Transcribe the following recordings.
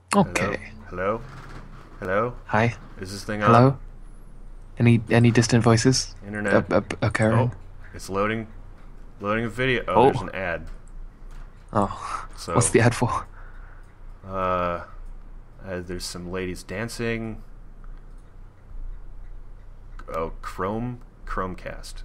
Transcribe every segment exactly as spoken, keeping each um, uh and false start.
Hello? Okay. Hello? Hello? Hi. Is this thing on? Hello. Any any distant voices uh, Internet? uh, occurring? Oh, it's loading. Loading a video. Oh, there's an Oh. ad. Oh. What's So, the ad for? uh, uh, there's some ladies dancing. Oh, Chrome? Chromecast.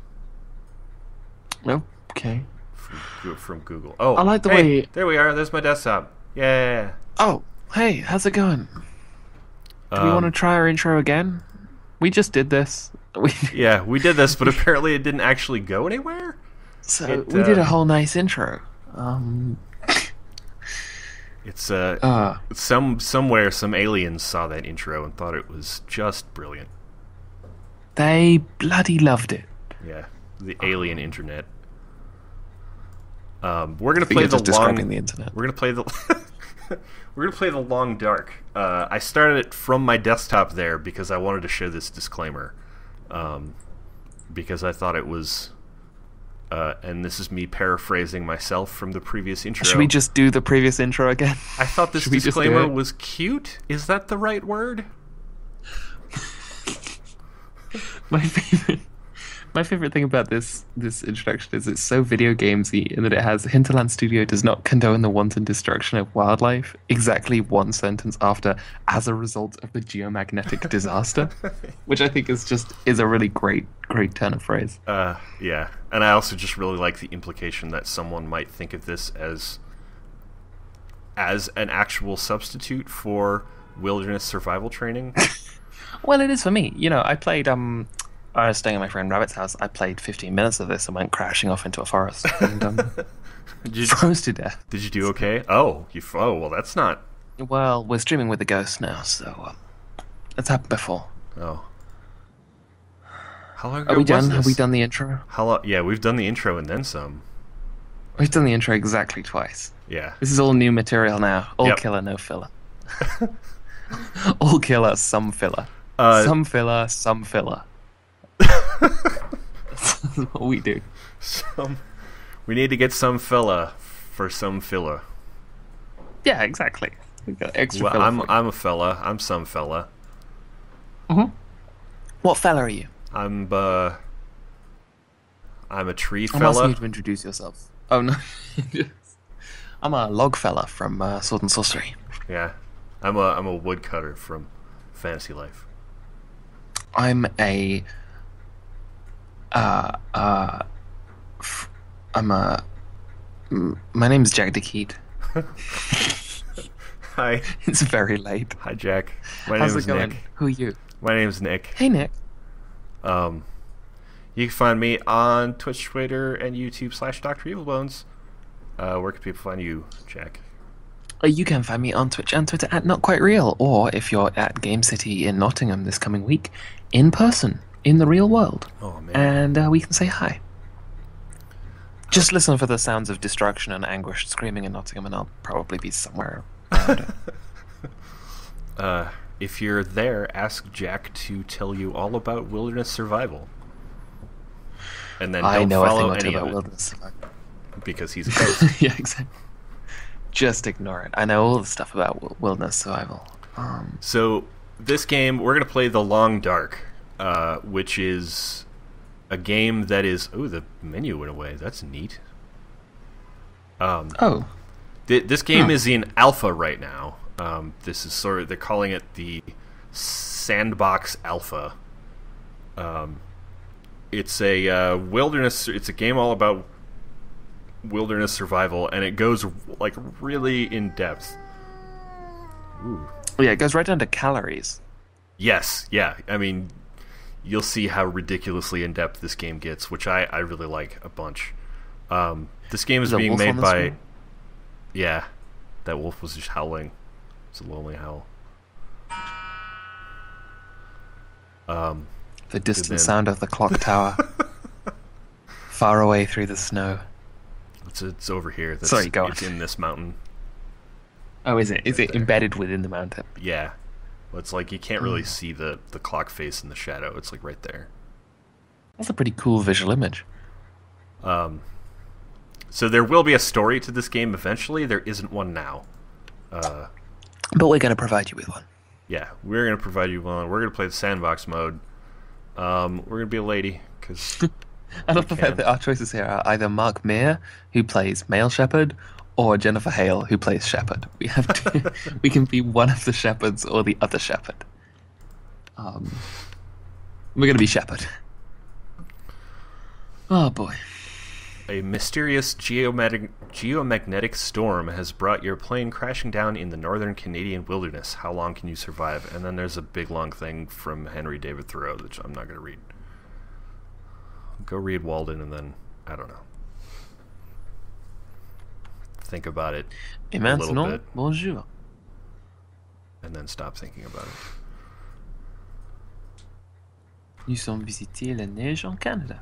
Okay. From, Goo- from Google. I Oh, like the hey! way. There we are. There's my desktop. Yeah. Oh, hey, how's it going? Do we want to Um, try our intro again? We just did this. We yeah, we did this, but apparently it didn't actually go anywhere? so It, we did uh, a whole nice intro. Um. it's, uh, Uh. some, somewhere some aliens saw that intro and thought it was just brilliant. They bloody loved it. Yeah, the alien internet. Um, we're gonna But play you're the just describing long. the internet. We're gonna play the. we're gonna play the long dark. Uh, I started it from my desktop there because I wanted to show this disclaimer, um, because I thought it was. Uh, and this is me paraphrasing myself from the previous intro. Should we just do the previous intro again? I thought this Should we just do disclaimer it? was cute. Is that the right word? My favorite, my favorite thing about this this introduction is it's so video gamesy in that it has Hinterland Studio does not condone the wanton destruction of wildlife. Exactly one sentence after, as a result of the geomagnetic disaster, which I think is just is a really great great turn of phrase. Uh, yeah, and I also just really like the implication that someone might think of this as as an actual substitute for wilderness survival training. Well, it is for me. You know, I played. Um, I was staying at my friend Rabbit's house. I played fifteen minutes of this and went crashing off into a forest and um, Did you, froze to death. did you do okay? Oh, you oh well, that's not. Well, we're streaming with the ghost now, so um, it's happened before. Oh, how long ago Are we was done? this? Have we done the intro? How long? Yeah, we've done the intro and then some. We've done the intro exactly twice. Yeah. This is all new material now. All Yep. killer, no filler. All killer, some filler. Uh, some filler, some filler. That's what we do. some. We need to get some fella for some filler. Yeah, exactly. We got extra Well, filler. I'm for you. I'm a fella. I'm some fella. Mhm. What fella are you? I'm uh. I'm a tree I'm asking fella. you to introduce yourself. Oh no. I'm a log fella from uh, Sword and Sorcery. Yeah, I'm a I'm a woodcutter from Fantasy Life. I'm a. Uh, uh, f- I'm a. m- My name's Jack DeKeat. Hi, It's very late. hi Jack. My How's name it is going? Nick. Who are you? My name's Nick. Hey, Nick. Um, you can find me on Twitch, Twitter, and YouTube slash Doctor Evilbones. Uh, where can people find you, Jack? Uh, You can find me on Twitch and Twitter at Not Quite Real, or if you're at Game City in Nottingham this coming week, in person, in the real world. Oh man. And uh, we can say hi. Just listen for the sounds of destruction and anguish screaming in Nottingham, and I'll probably be somewhere around it. Uh, if you're there, ask Jack to tell you all about wilderness survival. And then I don't know a thing follow or two any about of it wilderness survival. because he's a ghost. Yeah, exactly. Just ignore it. I know all the stuff about wi- wilderness survival. Um, So this game, we're gonna play The Long Dark, uh, which is a game that is. Oh, the menu went away. That's neat. Um, oh, th- this game Hmm. is in alpha right now. Um, this is sort of they're calling it the Sandbox Alpha. Um, it's a uh, wilderness. It's a game all about wilderness survival, and it goes like really in depth. Ooh. yeah, it goes right down to calories. Yes, yeah. I mean, you'll see how ridiculously in depth this game gets, which I, I really like a bunch. Um, this game is Is there a being wolf on made the by. screen? Yeah, that wolf was just howling. It's a lonely howl. Um, The distant man. sound of the clock tower, far away through the snow. it's it's over here. That's, Sorry, go on. It's in this mountain. Oh, is it? Is Right it there. embedded within the mountain? Yeah, well, it's like you can't really Mm. see the the clock face in the shadow. It's like right there. That's a pretty cool visual image. Um, so there will be a story to this game eventually. There isn't one now. Uh, But we're going to provide you with one. Yeah, we're going to provide you one. We're going to play the sandbox mode. Um, we're going to be a lady, because... I love the fact that our choices here are either Mark Meir, who plays male shepherd, or Jennifer Hale, who plays shepherd. We have to, we can be one of the shepherds or the other shepherd. Um, we're going to be shepherd. Oh boy. A mysterious geomagnetic, geomagnetic storm has brought your plane crashing down in the northern Canadian wilderness. How long can you survive? And then there's a big long thing from Henry David Thoreau, which I'm not going to read. Go read Walden, and then, I don't know. Think about it Et a maintenant, little bit, bonjour. and then stop thinking about it. Nous sommes visiter la neige en Canada.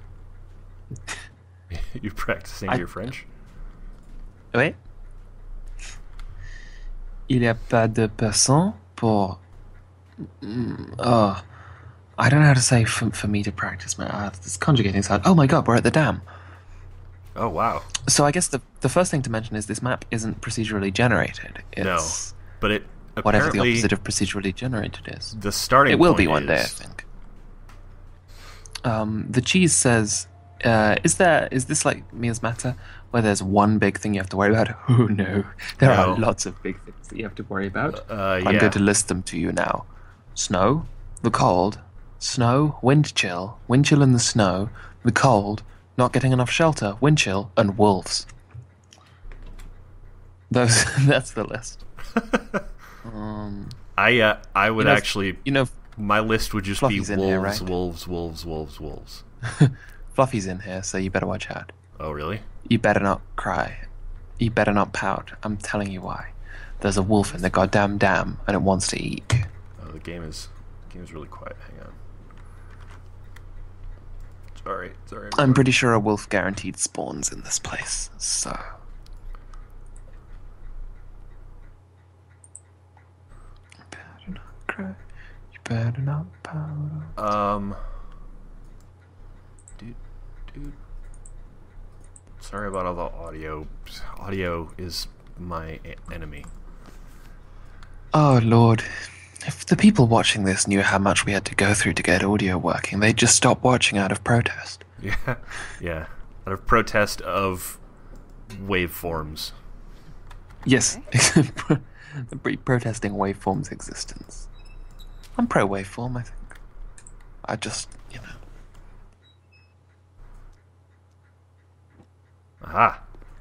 You practicing I- your French? Oui. Il n'y a pas de personne pour. Mm, Oh, I don't know how to say for, for me to practice my. Uh, this conjugating is hard. Oh my god, we're at the dam. Oh, wow. So I guess the the first thing to mention is this map isn't procedurally generated. It's But it whatever the apparently, opposite of procedurally generated is. the starting It will point be one day, I is- think. Um, the cheese says, uh, "Is there? Is this like Mia's Matter, where there's one big thing you have to worry about?" Oh no, there No. are lots of big things that you have to worry about. Uh, I'm yeah. going to list them to you now: snow, the cold, snow, wind chill, wind chill in the snow, the cold, not getting enough shelter, wind chill, and wolves. Those. That's the list. um, I uh, I would You know- actually... you know, My list would just Fluffy's be in wolves, here, right? wolves, wolves, wolves, wolves. Fluffy's in here, so you better watch out. Oh, really? You better not cry. You better not pout. I'm telling you why. There's a wolf in the goddamn dam, and it wants to eat. Oh, the game is the game is really quiet. Hang on. Sorry, sorry. I'm everyone. pretty sure a wolf guaranteed spawns in this place, so. You better not cry. You better not pout. Um. Dude, dude. Sorry about all the audio. Audio is my e- enemy. Oh, Lord. If the people watching this knew how much we had to go through to get audio working, they'd just stop watching out of protest. Yeah, yeah. Out of protest of waveforms. Yes, Pro- protesting waveform's existence. I'm pro waveform, I think. I just, you know. Aha.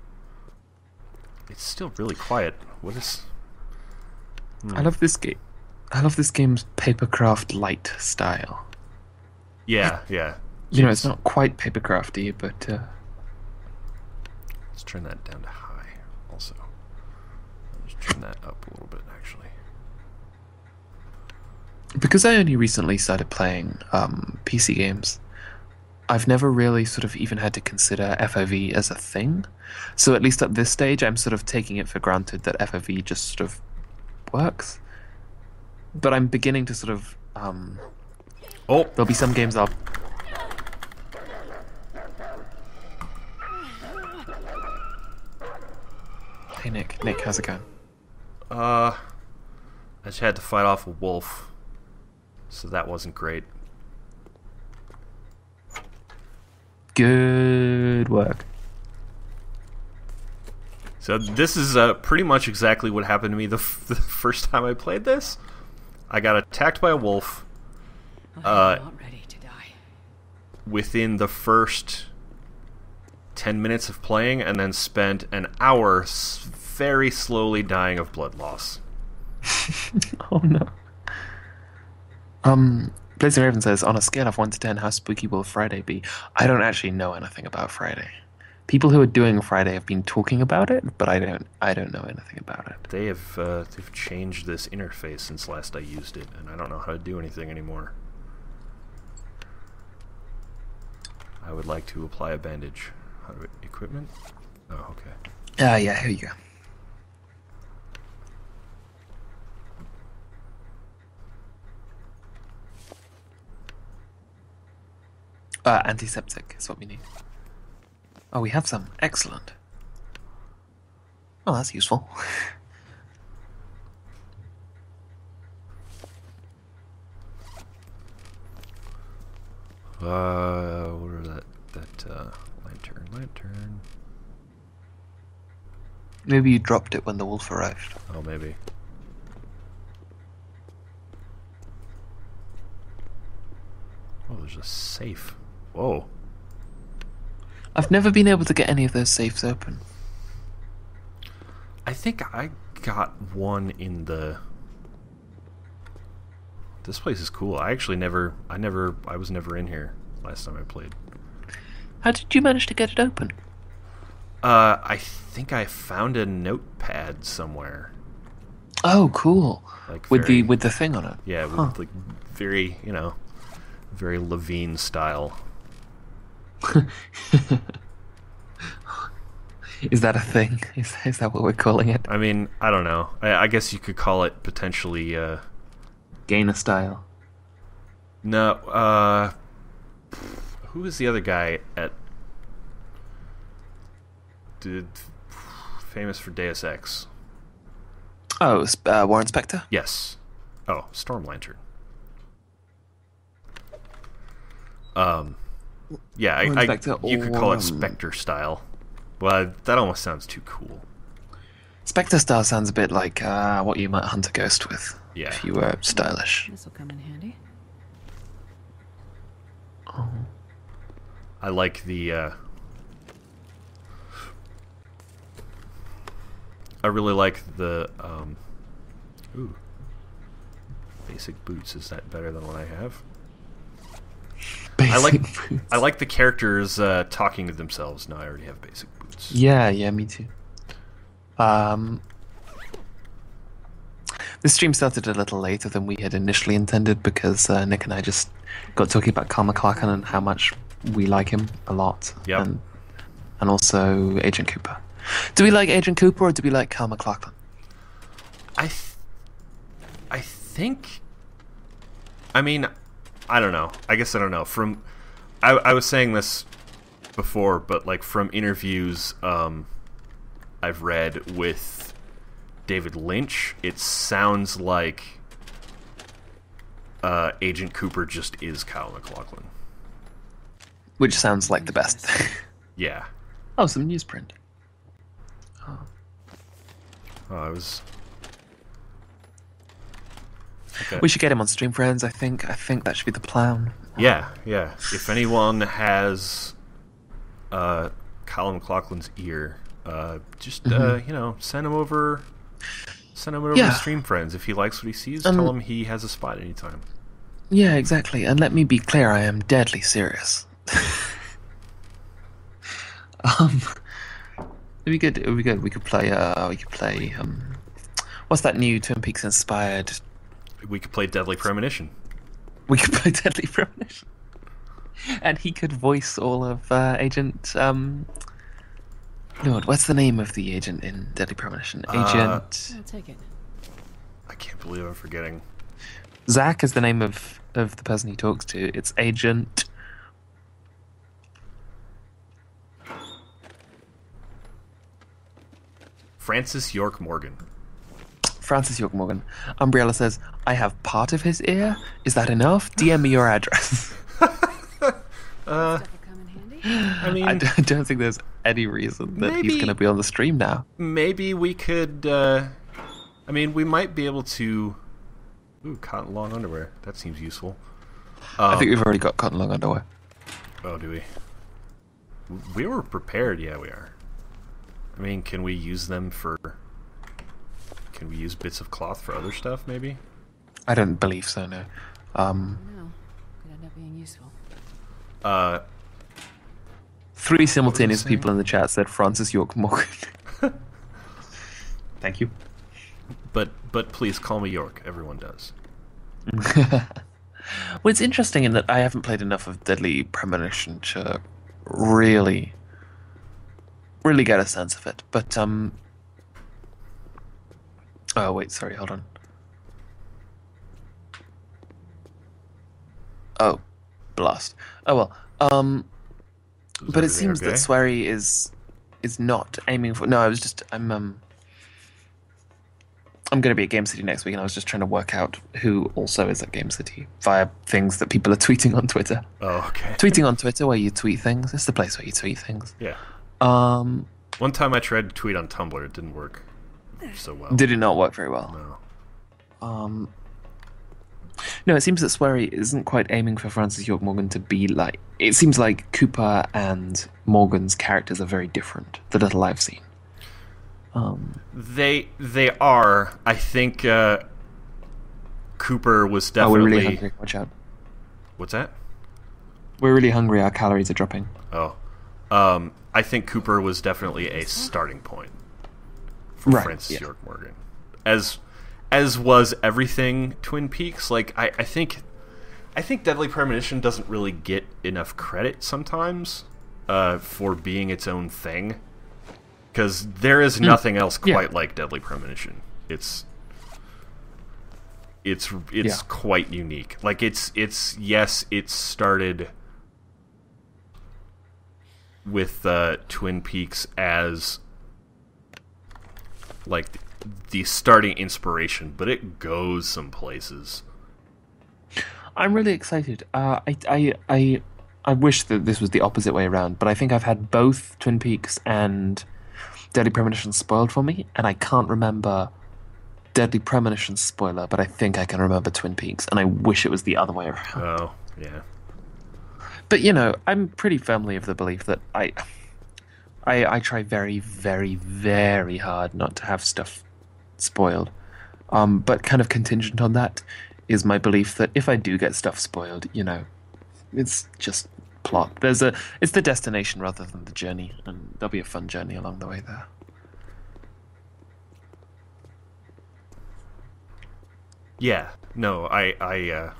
It's still really quiet. What is? I love this game. I love this game's papercraft light style. Yeah, yeah. You know, it's not quite papercrafty, but uh, Let's turn that down to high. Also, let's turn that up a little bit. Actually. because I only recently started playing um, P C games, I've never really sort of even had to consider F O V as a thing. So at least at this stage, I'm sort of taking it for granted that F O V just sort of works. But I'm beginning to sort of um, Oh, there'll be some games I'll. Hey Nick, Nick, how's it going? uh, I just had to fight off a wolf, so that wasn't great. Good work. So this is uh, pretty much exactly what happened to me the, f- the first time I played this. I got attacked by a wolf. Uh, I'm not ready to die. within the first ten minutes of playing, and then spent an hour s- very slowly dying of blood loss. Oh no. Um, Blazing Raven says, on a scale of one to ten, how spooky will Friday be? I don't actually know anything about Friday. People who are doing Friday have been talking about it, but I don't. I don't know anything about it. They have uh, they've changed this interface since last I used it, and I don't know how to do anything anymore. I would like to apply a bandage. How do I, equipment? Oh, okay. Ah, uh, yeah. Here you go. Uh, antiseptic is what we need. Oh, we have some. Excellent. Oh, that's useful. Uh, what are that? That uh, lantern, lantern. Maybe you dropped it when the wolf arrived. Oh, maybe. Oh, there's a safe. Whoa. I've never been able to get any of those safes open. I think I got one in the... This place is cool. I actually never... I never... I was never in here last time I played. How did you manage to get it open? Uh, I think I found a notepad somewhere. Oh, cool. Like with very, the with the thing on it. Yeah, with Huh. like very, you know, very Levine style. Is that a thing? Is is that what we're calling it? I mean, I don't know. I, I guess you could call it potentially. Uh, Gainer style. no, uh, who is the other guy at? Did famous for Deus Ex? Oh, sp- uh, Warren Spector? Yes. Oh, Storm Lantern. Um, yeah, I, Warren I, Spector you could or, call it um, Spectre style. Well, that almost sounds too cool. Spectre style sounds a bit like uh, what you might hunt a ghost with. Yeah. If you were stylish. This will come in handy. Oh. I like the. Uh, I really like the. Um, ooh. Basic boots. Is that better than what I have? Basic I like. boots. I like the characters uh, talking to themselves. No, I already have basic boots. Yeah, yeah, me too. Um, this stream started a little later than we had initially intended because uh, Nick and I just got talking about Carl McLachlan and how much we like him a lot. Yep. And, and also Agent Cooper. Do we like Agent Cooper or do we like Carl McLachlan? I. Th- I think. I mean, I don't know. I guess I don't know. From, I, I was saying this before, but like from interviews um, I've read with David Lynch, it sounds like uh, Agent Cooper just is Kyle MacLachlan. Which sounds like the best. Yeah. Oh, some newsprint. Oh. Oh, I was. Okay. We should get him on Stream Friends. I think. I think that should be the plan. Yeah, yeah. If anyone has uh, Kyle MacLachlan's ear, uh, just uh, Mhm. you know, send him over. Send him over Yeah. to Stream Friends. If he likes what he sees, Um, tell him he has a spot anytime. Yeah, exactly. And let me be clear, I am deadly serious. um, it'd be good. It'd be good. We could play. Uh, we could play. Um, what's that new Twin Peaks inspired? We could play Deadly Premonition. We could play Deadly Premonition, and he could voice all of uh, Agent. Um, Lord, what's the name of the agent in Deadly Premonition? Uh, Agent I'll take it. I can't believe I'm forgetting. Zach is the name of of the person he talks to. It's Agent. Francis York Morgan. Francis York Morgan. Umbrella says, I have part of his ear. Is that enough? D M me your address. Uh, Stuff will come in handy. I mean, I d- I don't think there's any reason that he's Maybe- going to be on the stream now. maybe we could. Uh, I mean, we might be able to. Ooh, cotton long underwear. That seems useful. Um, I think we've already got cotton long underwear. Oh, do we? We were prepared. Yeah, we are. I mean, can we use them for? Can we use bits of cloth for other stuff? Maybe. I don't believe so, no. Um, No, could end up being useful. Uh, three simultaneous saying? people in the chat said Francis York Morgan. Thank you. but but please call me York. Everyone does. Well, it's interesting in that I haven't played enough of Deadly Premonition to really, really get a sense of it. But, um... Oh, wait, sorry, hold on. Oh, blast. Oh, well, um... Is But it everything seems okay? that Swery is is not aiming for... No, I was just... I'm, um... I'm going to be at Game City next week, and I was just trying to work out who also is at Game City via things that people are tweeting on Twitter. Oh, okay. Tweeting on Twitter, where you tweet things. It's the place where you tweet things. Yeah. Um, One time I tried to tweet on Tumblr. It didn't work so well. did it not work very well? No. Um, no, it seems that Swery isn't quite aiming for Francis York Morgan to be like. It seems like Cooper and Morgan's characters are very different. The little I've seen. Um, They they are. I think uh, Cooper was oh, definitely. we're really hungry. Watch out. What's that? We're really hungry. Our calories are dropping. Oh, um, I think Cooper was definitely a starting point for Right, Francis yeah. York Morgan, as as was everything Twin Peaks. Like I, I think, I think Deadly Premonition doesn't really get enough credit sometimes uh, for being its own thing, because there is nothing else Yeah. quite like Deadly Premonition. It's it's it's Yeah. quite unique. Like it's it's yes, it started with uh, Twin Peaks as like the starting inspiration, but it goes some places. I'm really excited. Uh, I, I, I, I wish that this was the opposite way around, but I think I've had both Twin Peaks and Deadly Premonition spoiled for me, and I can't remember Deadly Premonition spoiler, but I think I can remember Twin Peaks, and I wish it was the other way around. Oh, yeah. But you know, I'm pretty firmly of the belief that I, I, I try very, very, very hard not to have stuff spoiled. Um, but kind of contingent on that is my belief that if I do get stuff spoiled, you know, it's just plot. There's a, it's the destination rather than the journey, and there'll be a fun journey along the way there. Yeah. No, I I uh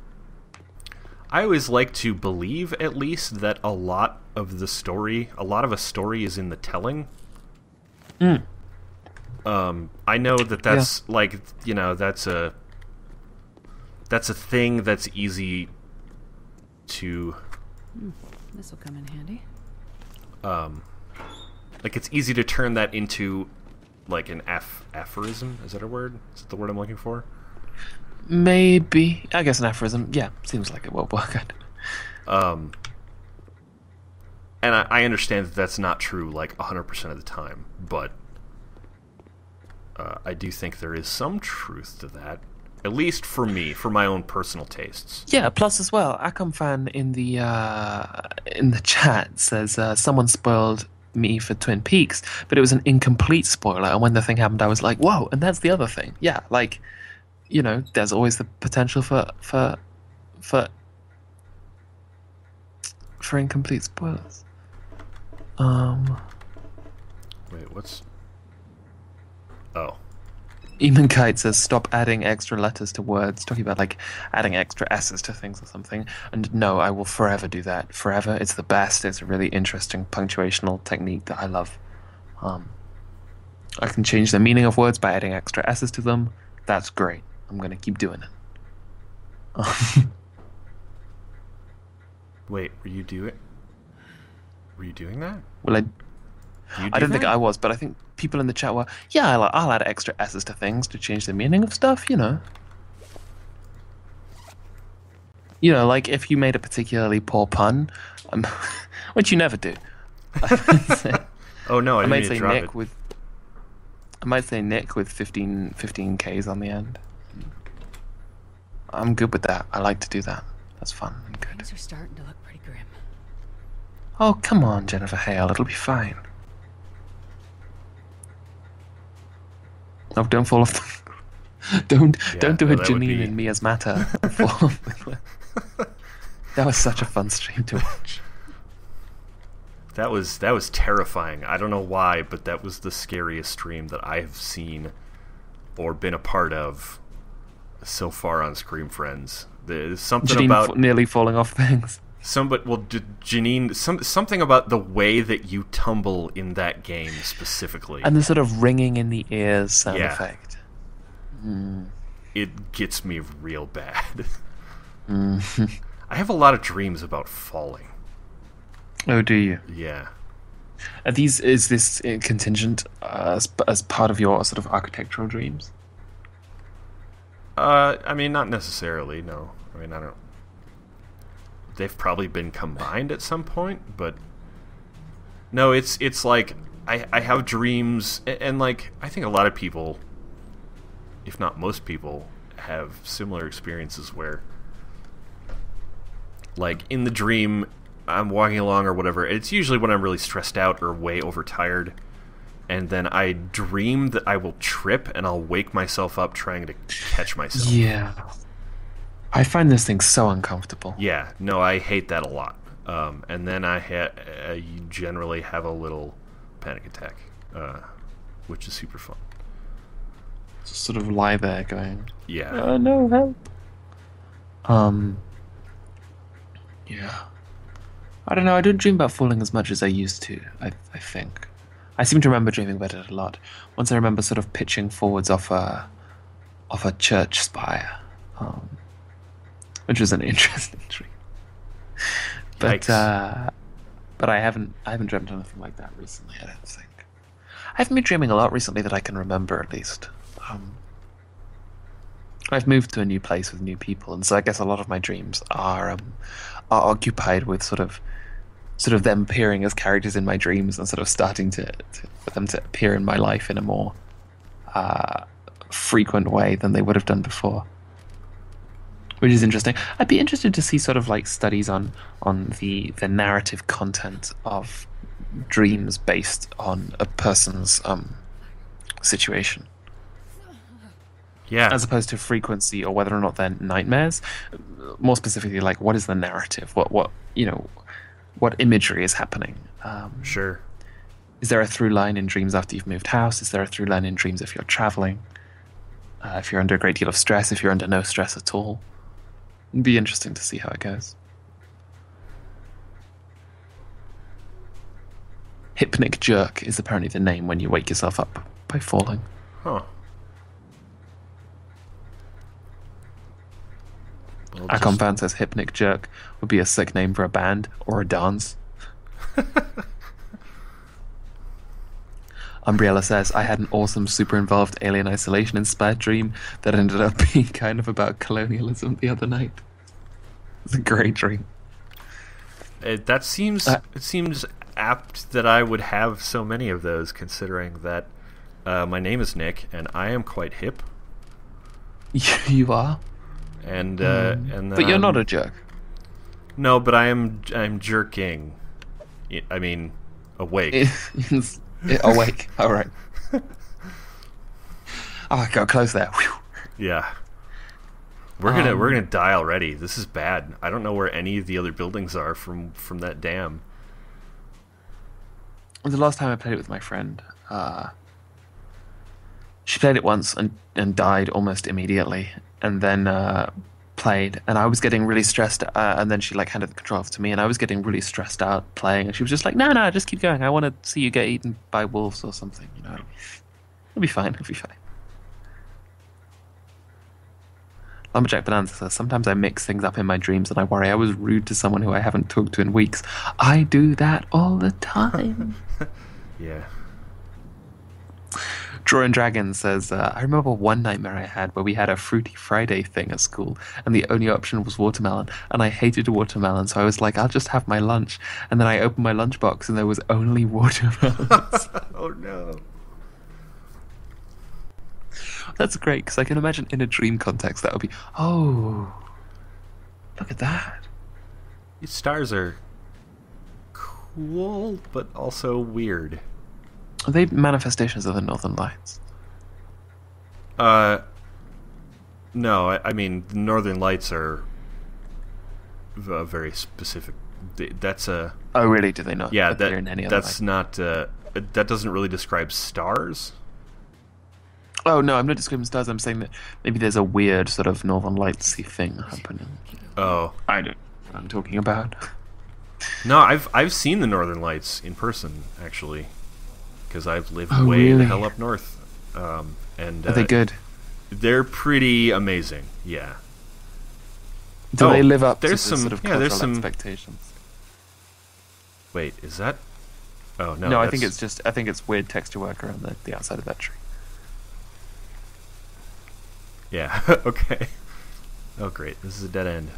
I always like to believe at least that a lot of the story, a lot of a story is in the telling. Mm. Um I know that that's like, you know, that's a that's a thing that's easy to This will come in handy. um like it's easy to turn that into like an aph- aphorism. Is that a word? Is that the word I'm looking for? Maybe. I guess an aphorism. Yeah, seems like it will work out. Um, and I, I understand that that's not true like one hundred percent of the time, but uh, I do think there is some truth to that, at least for me, for my own personal tastes. Yeah, plus as well, Akam fan in the uh, in the chat says uh, someone spoiled me for Twin Peaks, but it was an incomplete spoiler, and when the thing happened I was like, whoa, and that's the other thing. Yeah, like, you know, there's always the potential for for for for incomplete spoilers. Um, Wait, what's... Oh. Eamon Kite says, stop adding extra letters to words, talking about like adding extra S's to things or something. And no, I will forever do that. Forever. It's the best. It's a really interesting punctuational technique that I love. Um, I can change the meaning of words by adding extra S's to them. That's great. I'm going to keep doing it. Wait, were you doing... Were you doing that? Well, I, Do you do I don't that? think I was, but I think people in the chat were, yeah, I'll, I'll add extra S's to things to change the meaning of stuff, you know. You know, like if you made a particularly poor pun, um, which you never do. Oh, no, I, I didn't might mean to say drop Nick it. with I might say Nick with fifteen, fifteen Ks on the end. I'm good with that. I like to do that. That's fun and good. Things are starting to look pretty grim. Oh, come on, Jennifer Hale. It'll be fine. Oh, don't fall off the... don't, Yeah, don't do no, a that would Janine be- and Mia's matter. Fall off the cliff. That was such a fun stream to watch. That was that was terrifying. I don't know why, but that was the scariest stream that I have seen or been a part of so far on Scream Friends. There's something Janine about f- nearly falling off things. somebody. Well, J- Janine, some something about the way that you tumble in that game specifically. And the sort of ringing in the ears sound Yeah. effect. It gets me real bad. Mm-hmm. I have a lot of dreams about falling. Oh, do you? Yeah. Are these is this uh, contingent uh, as as part of your sort of architectural dreams? Uh, I mean, not necessarily. No, I mean, I don't. They've probably been combined at some point, but no, it's it's like I I have dreams, and, and like I think a lot of people, if not most people, have similar experiences where, like in the dream, I'm walking along or whatever. It's usually when I'm really stressed out or way overtired. And then I dream that I will trip, and I'll wake myself up trying to catch myself. Yeah. I find this thing so uncomfortable. Yeah, no, I hate that a lot. Um, and then I ha- I generally have a little panic attack, uh, which is super fun. Just sort of lie there going, Yeah. oh no, help. Um, yeah. I don't know, I don't dream about falling as much as I used to, I, I think. I seem to remember dreaming about it a lot. Once I remember sort of pitching forwards off a, off a church spire, um, which was an interesting dream. But Yikes. uh, but I haven't I haven't dreamt anything like that recently. I don't think. I haven't been dreaming a lot recently that I can remember, at least. Um, I've moved to a new place with new people, and so I guess a lot of my dreams are um, are occupied with sort of. sort of them appearing as characters in my dreams and sort of starting to, to for them to appear in my life in a more uh, frequent way than they would have done before, which is interesting. I'd be interested to see sort of like studies on on the the narrative content of dreams based on a person's um, situation, Yeah. as opposed to frequency or whether or not they're nightmares. More specifically, like what is the narrative? What what you know. What imagery is happening? Um, Sure. is there a through line in dreams after you've moved house? Is there a through line in dreams if you're traveling? Uh, if you're under a great deal of stress? If you're under no stress at all? It'd be interesting to see how it goes. Hypnic jerk is apparently the name when you wake yourself up by falling. Huh. Well, just- Akompan says Hypnic jerk would be a sick name for a band or a dance. Umbrella says, I had an awesome, super involved alien isolation inspired dream that ended up being kind of about colonialism the other night. It's a great dream. It, that seems Uh, it seems apt that I would have so many of those, considering that uh, my name is Nick and I am quite hip, You are? and uh, and But you're um, not a jerk. no, but I am I'm jerking. I- I mean, awake. Awake. All right. Oh, I got close there. Whew. Yeah. We're gonna Um, we're gonna die already. This is bad. I don't know where any of the other buildings are from from that dam. The last time I played it with my friend, uh, she played it once and, and died almost immediately, and then uh, played, and I was getting really stressed, uh, and then she like handed the controller to me, and I was getting really stressed out playing, and she was just like, no, no, just keep going. I want to see you get eaten by wolves or something, you know. It'll be fine, it'll be fine. Lumberjack Bonanza says, sometimes I mix things up in my dreams and I worry I was rude to someone who I haven't talked to in weeks. I do that all the time. Yeah. Drawing Dragon says, uh, I remember one nightmare I had where we had a Fruity Friday thing at school and the only option was watermelon, and I hated watermelon, so I was like, I'll just have my lunch. And then I opened my lunchbox and there was only watermelons. Oh no. That's great, because I can imagine in a dream context that would be, oh, look at that. These stars are cool, but also weird. Are they manifestations of the Northern Lights? Uh, no, I, I mean the Northern Lights are a very specific. th- That's a Oh, really? Do they not yeah. appear That in any other that's light? not. Uh, that doesn't really describe stars. Oh, no, I'm not describing stars. I'm saying that maybe there's a weird sort of Northern Lights-y thing happening. Oh I don't know what I'm talking about. no, I've I've seen the Northern Lights in person actually, because I've lived Oh, way really? the hell up north. Um, and Are uh, they good? They're pretty amazing. Yeah. Do Oh, they live up to the there's some- sort of yeah, there's cultural some- expectations? Wait, is that? Oh no. No, I think that's- it's just I think it's weird texture work around the, the outside of that tree. Yeah. Okay. Oh, great. This is a dead end.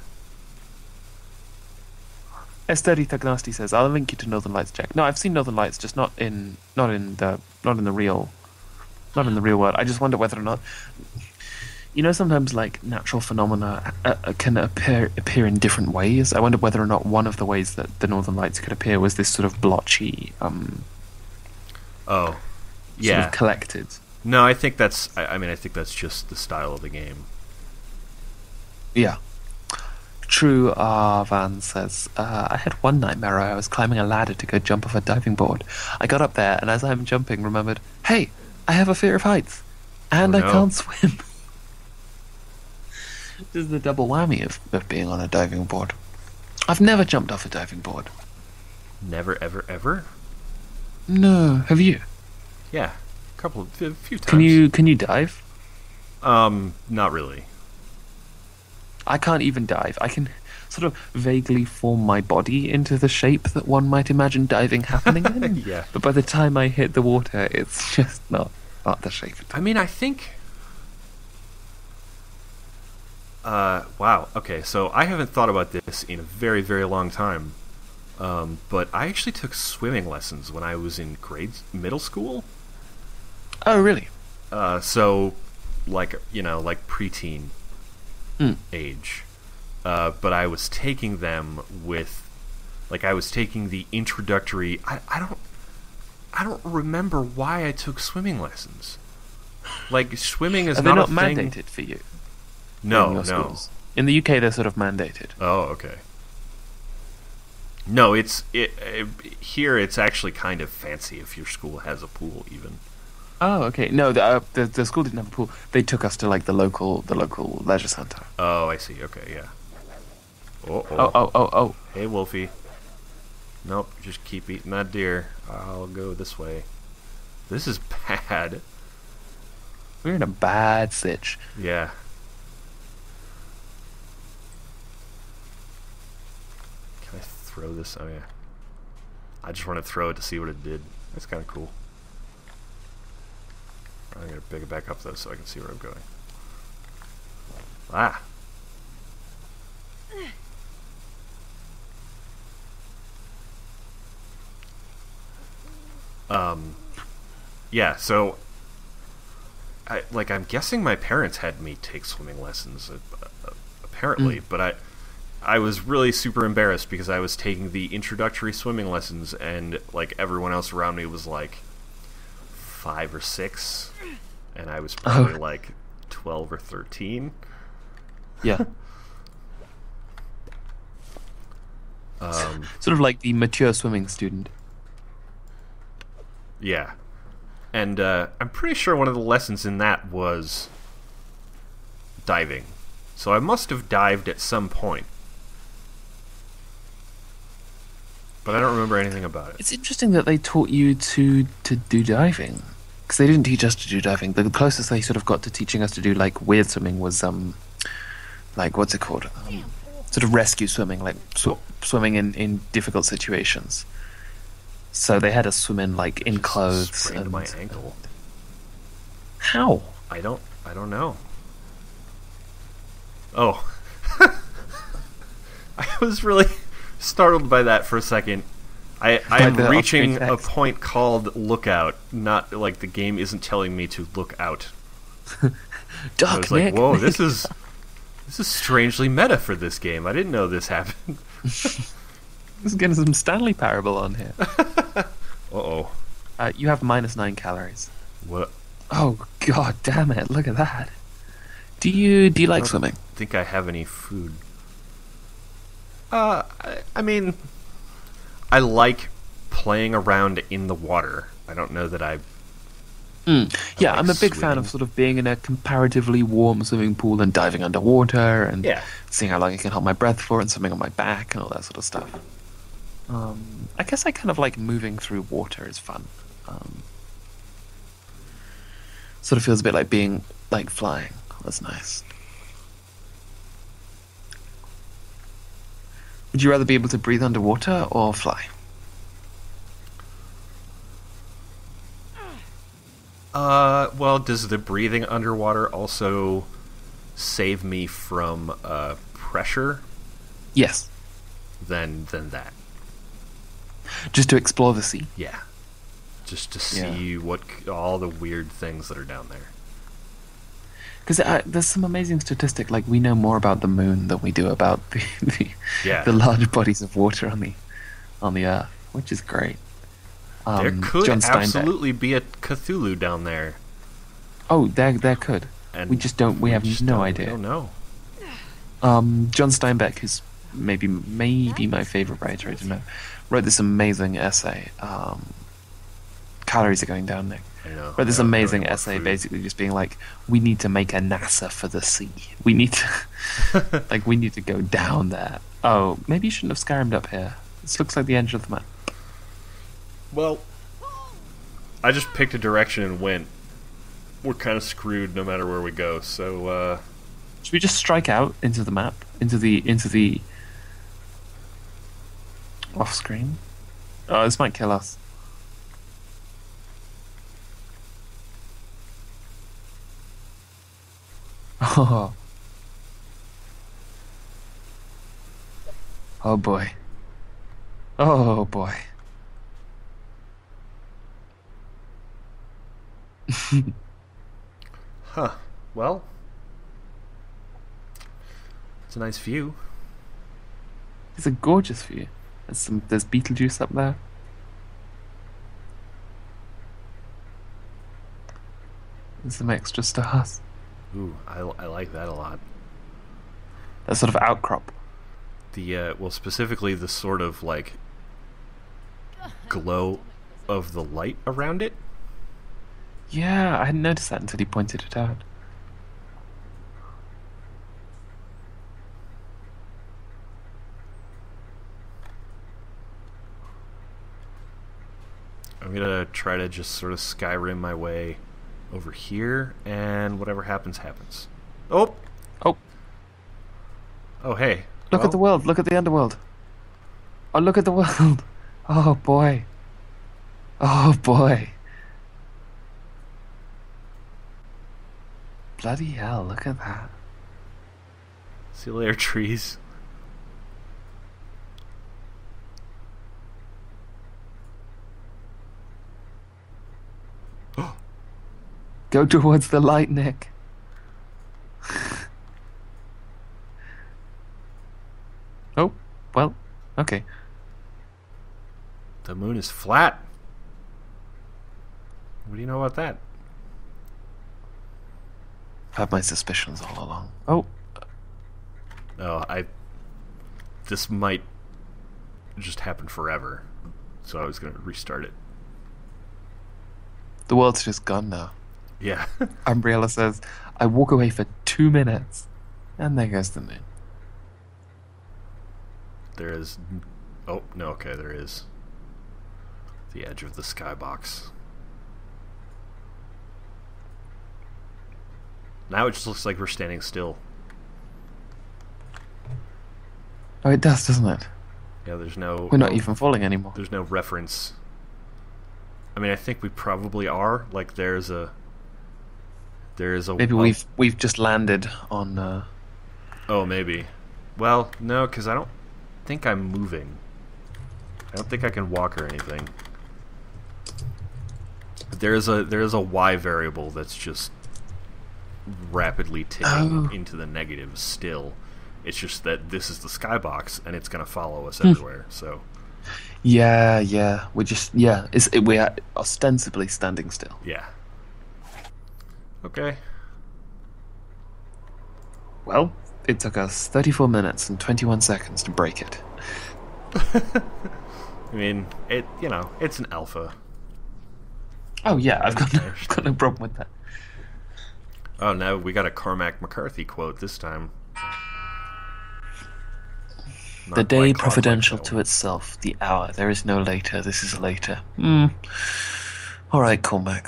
Esteri Tagnasti says, "I'll link you to Northern Lights, Jack." No, I've seen Northern Lights, just not in not in the not in the real not in the real world. I just wonder whether or not, you know, sometimes like natural phenomena uh, uh, can appear appear in different ways. I wonder whether or not one of the ways that the Northern Lights could appear was this sort of blotchy, um, Oh, yeah. sort of collected. No, I think that's. I, I mean, I think that's just the style of the game. Yeah. True R Van says, uh, I had one nightmare where I was climbing a ladder to go jump off a diving board. I got up there, and as I'm jumping, remembered, hey, I have a fear of heights, and Oh, I no. can't swim. This is the double whammy of, of being on a diving board. I've never jumped off a diving board. Never, ever, ever. No, have you? Yeah, a couple, a few times. Can you can you dive? Um, not really. I can't even dive. I can sort of vaguely form my body into the shape that one might imagine diving happening in. Yeah. But by the time I hit the water, it's just not not the shape. I mean, I think. Uh, wow. Okay, so I haven't thought about this in a very, very long time. Um, but I actually took swimming lessons when I was in grade middle school. Oh, really? Uh, so, like, you know, like preteen Mm. age. Uh, but I was taking them with, like, I was taking the introductory. I, I don't, I don't remember why I took swimming lessons. Like, swimming is Are they not, not a thing. mandated for you? in No, your no. schools? In the U K, they're sort of mandated. Oh, okay. No, it's it, it here. It's actually kind of fancy if your school has a pool, even. Oh, okay. No, the, uh, the the school didn't have a pool. They took us to like the local the local leisure centre. Oh, I see. Okay, yeah. Oh, Oh, oh, oh, oh. Hey, Wolfie. Nope, just keep eating that deer. I'll go this way. This is bad. We're in a bad sitch. Yeah. Can I throw this? Oh, yeah. I just want to throw it to see what it did. That's kind of cool. I'm going to pick it back up, though, so I can see where I'm going. Ah! Um, yeah, so, I, like, I'm guessing my parents had me take swimming lessons, uh, uh, apparently, Mm. but I, I was really super embarrassed because I was taking the introductory swimming lessons, and, like, everyone else around me was, like, five or six, and I was probably, Oh. like, twelve or thirteen. Yeah. Um, Sort of like the mature swimming student. yeah. And uh, I'm pretty sure one of the lessons in that was diving. So I must have dived at some point. But I don't remember anything about it. It's interesting that they taught you to to do diving, because they didn't teach us to do diving. The closest they sort of got to teaching us to do like weird swimming was um, like what's it called? Um, sort of rescue swimming, like sw- swimming in, in difficult situations. So they had us swim in like in clothes. Sprained And my ankle. how? I don't. I don't know. Oh, I was really startled by that for a second. I I'm the reaching off-screen a text. point called lookout. Not like the game isn't telling me to look out. I Duck, was like, Nick. whoa, this is this is strangely meta for this game. I didn't know this happened. This is getting some Stanley Parable on here. Uh oh. Uh, you have minus nine calories. What? Oh god damn it! Look at that. Do you do you like don't swimming? think I have any food. Uh, I, I mean, I like playing around in the water. I don't know that I. Mm. Yeah, like I'm a big fan swimming. of sort of being in a comparatively warm swimming pool and diving underwater and Yeah. seeing how long I can hold my breath for and swimming on my back and all that sort of stuff. Um, I guess I kind of like moving through water is fun. Um, sort of feels a bit like being like flying. That's nice. Would you rather be able to breathe underwater or fly? Uh, well, does the breathing underwater also save me from uh, pressure Yes. than than that. Just to explore the sea. Yeah, just to see Yeah. what c- all the weird things that are down there. Because uh, there's some amazing statistic, like we know more about the moon than we do about the the, Yeah. the large bodies of water on the on the Earth, which is great. Um, There could John Steinbeck. absolutely be a Cthulhu down there, Oh, there there could. and We just don't. We, have just no don't, idea. We don't know. Um, John Steinbeck, who's maybe maybe my favorite writer, I don't know, wrote this amazing essay. Um, calories are going down, Nick. I know. Wrote this I don't know amazing any more essay, food. basically just being like, we need to make a NASA for the sea. We need to, like, we need to go down there. Oh, maybe you shouldn't have Skyrim'd up here. This looks like the edge of the map. Well, I just picked a direction and went. We're kind of screwed no matter where we go. So uh, Should we just strike out into the map, into the into the off screen? Oh, this might kill us. Oh. Oh boy. Oh boy. huh? Well, it's a nice view. It's a gorgeous view. There's some there's Beetlejuice up there. There's some extra stars. Ooh, I, I like that a lot. That sort of outcrop. The uh, well, specifically the sort of like glow of the light around it. Yeah, I hadn't noticed that until he pointed it out. I'm gonna try to just sort of Skyrim my way over here, and whatever happens, happens. Oh, Oh, oh, hey. look Well, at the world. Look at the underworld. Oh, look at the world. Oh boy. Oh boy. Bloody hell, look at that. See you later, trees. Go towards the light, Nick. Oh, well, okay. The moon is flat. What do you know about that? I've had my suspicions all along. Oh, Oh, I. This might just happen forever, so I was gonna restart it. the world's just gone now. Yeah. Umbrella says, I walk away for two minutes. And there goes the moon. There is. Oh, no, okay, there is. The edge of the skybox. Now it just looks like we're standing still. Oh, it does, doesn't it? Yeah, there's no. We're not no- even falling anymore. There's no reference. I mean, I think we probably are. Like, there's a. There is a. Maybe a- we've we've just landed on. Uh, Oh, maybe. Well, no, because I don't think I'm moving. I don't think I can walk or anything. But there is a there is a y variable that's just rapidly ticking Oh. into the negative still. It's just that this is the skybox and it's going to follow us Hmm. everywhere. So yeah, yeah. We're just yeah. It's it, we are ostensibly standing still. yeah. Okay. Well, it took us thirty-four minutes and twenty-one seconds to break it. I mean, it you know it's an alpha. Oh yeah, I've got no, I I've got no problem with that. Oh, now we got a Cormac McCarthy quote this time. Not The day quite Cormac, providential though. to itself, the hour. There is no later. This is later. Hmm. All right, Cormac.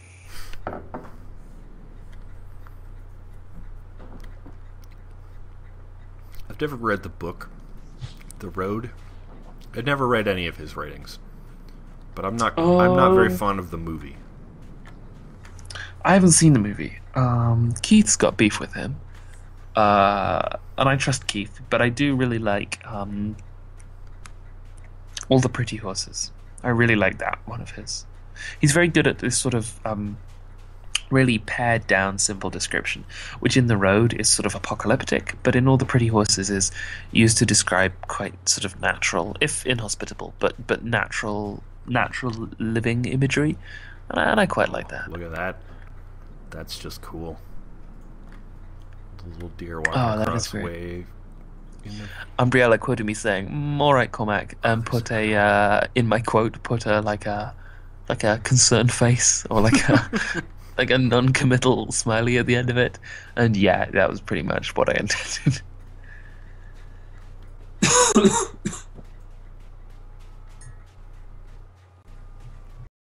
I've never read the book, The Road. I've never read any of his writings, but I'm not. I'm not very Oh. fond of the movie. I haven't seen the movie. Um, Keith's got beef with him. Uh, and I trust Keith, but I do really like um, All the Pretty Horses. I really like that one of his. He's very good at this sort of um, really pared down, simple description, which in The Road is sort of apocalyptic, but in All the Pretty Horses is used to describe quite sort of natural, if inhospitable, but but natural natural living imagery, and I, and I quite like that. Look at that. That's just cool. The little deer walking Oh, that across is the great. wave. You know, Umbriella quoted me saying, mm, "All right, Cormac," and put a uh, in my quote, put a like a like a concerned face or like a like a non-committal smiley at the end of it, and yeah, that was pretty much what I intended.